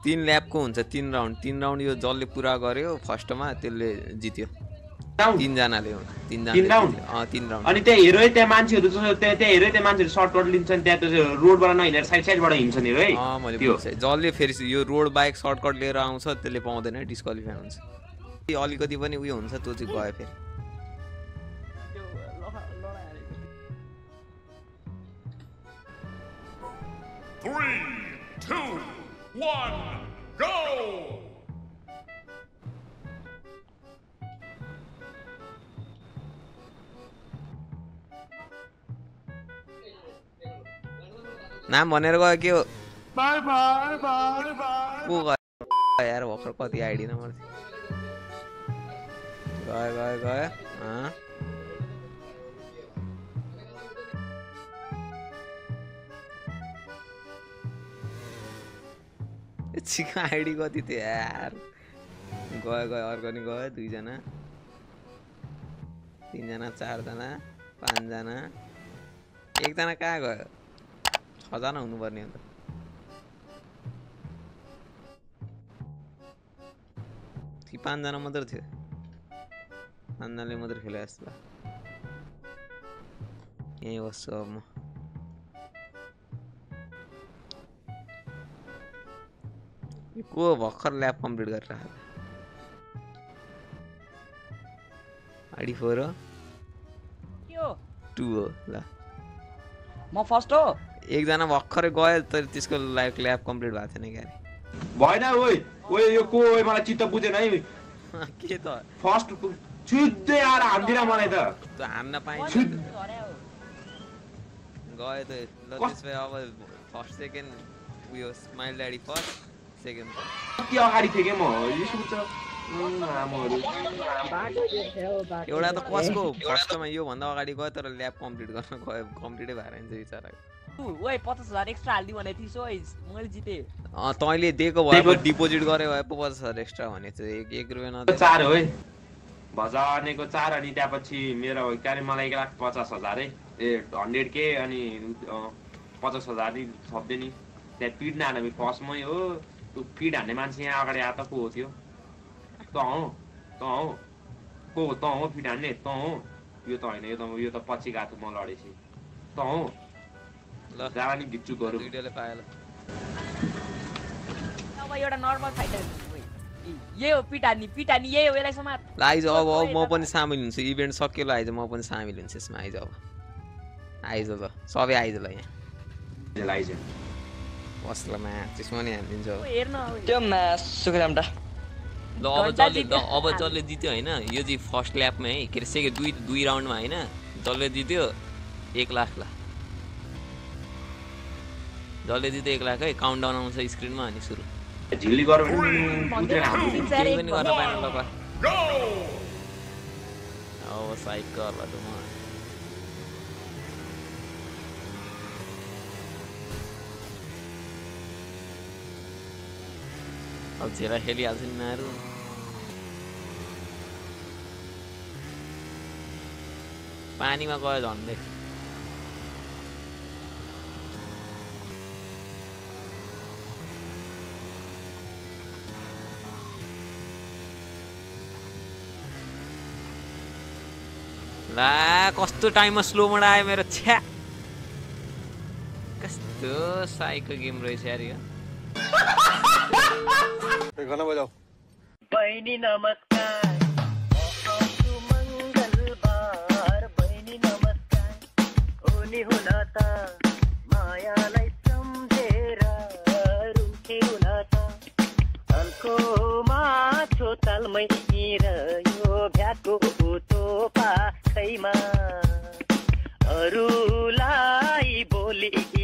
3 ल्यापको हुन्छ 3 राउन्ड यो जसले पुरा गर्यो फर्स्टमा त्यसले जित्यो 3 जनाले हो 3 राउन्ड अनि त्यहाँ हेरो त्यहाँ मान्छेहरु त्यहाँ हेरो त्यहाँ मान्छेहरु सर्टकट लिन्छन् त्यहाँ त्यो रोडबाट नहिँडेर साइडबाट हिँड्छन् हेरो है मैले बुझ्छु जसले फेरि यो रोड बाइक सर्टकट लिएर आउँछ त्यसले पाउँदैन डिस्क्वालिफाई हुन्छ अलिकति पनि उयो हुन्छ त्यो चाहिँ गयो फेरि 3, 2, 1, go! नाम भनेर गयो के हो बाय बाय बाय बाय को गयो यार भर्खर कति आइडी नम्बर गयो चिका आइडी कति थियो यार गयो अर्को नि गयो 2 जना 3 जना 4 जना 5 जना 1 जना कहाँ गयो 6 जना हुनुपर्ने हो त ती 5 जना मात्र थियो 5 जनाले मात्र खेले जस्तो यही बस्छु अब म को भर्खर ल्याब कम्प्लिट गरेर आइडी 4 हो के हो 2 हो ल म फर्स्ट हो एकजना भर्खरै गयो तर त्यसको ल्याब कम्प्लिट भएको थिएन क्यारे भएन ओइ यो को ओइ मलाई चित्त बुझेन है के त फर्स्ट छुद्दै आएर हान्दिरा मलाई त हान्न पाइन्छ गयो त ल त्यसपछि अब फर्स्ट सेकेन्ड उयो स्माइल ड्याडी फर्स्ट सेकेन्ड के अगाडि थिए के म यसो बुझ्छ एउटा त कसको फर्स्टमा यो भन्दा अगाडि गयो तर ल्याब कम्प्लिट गर्न गयो कम्प्लिटै भएर हुन्छ बिचारा ओइ 50000 एक्स्ट्रा हाल्दी भने थिस ओइ मैले जिते तैँले दिएको भए डिपोजिट गरे भए 50000 एक्स्ट्रा भने चाहिँ 1 रुपैयाँ नदिए 4 हो है भजनेको 4 अनि त्यसपछि मेरो क्यारे मलाई 1,50,000 है 100k अनि 50,000 नि थप्दै नि त्यहाँ पिड नहाल्ने फर्स्टमै हो त्यो पिड हान्ने मान्छे यहाँ अगाडि आएर त को हो त्यो त हो को त हो पिड हान्ने त हो यो त होइन यो त पछि गएको म लडेपछि त हो ल जारा नि गिच्चु गरौँ दुईटाले पायो ल अब एउटा नर्मल फाइटर यही हो पिटानी यही हो यसलाई समात ल आइज अब म पनि सामेल हुन्छु इभेन्ट सकियो ल आइज म पनि सामेल हुन्छु यसमा आइज अब आइज ल सबै आइज ल यहाँ आइज बस्लामा त्यसमा नि हालिदिन्छ हेर्न त्यो म्याच सुखरामटा ल अब जसले जित्यो होइन यो चाहिँ फर्स्ट ल्यापमा है के अरे सेकेन्ड दुई राउन्डमा होइन जसले जित्यो 1 लाख ल जसले जित्यो 1 लाख है काउन्टडाउन आउँछ स्क्रिनमा अनि सुरु झिल्ली गरौँ केही पनि गर्न पाएन ल अब साइड गर ल त म अब झेरा खेलिहाल्छ नि नाहरू पानीमा गयो झन्डै ला कस्तो टाइममा स्लो मोड आयो मेरो छ्या कस्तो साइको गेम रहेछ यार यो गाना बजाओ बहिनी नमस्कार मंगलबार बहिनी नमस्कार उनी हुन त मायालाई सम्झेर रुखे हुन त अल्को माछो तालमै रह्यो भ्याको तोपा खैमा अरूलाई बोली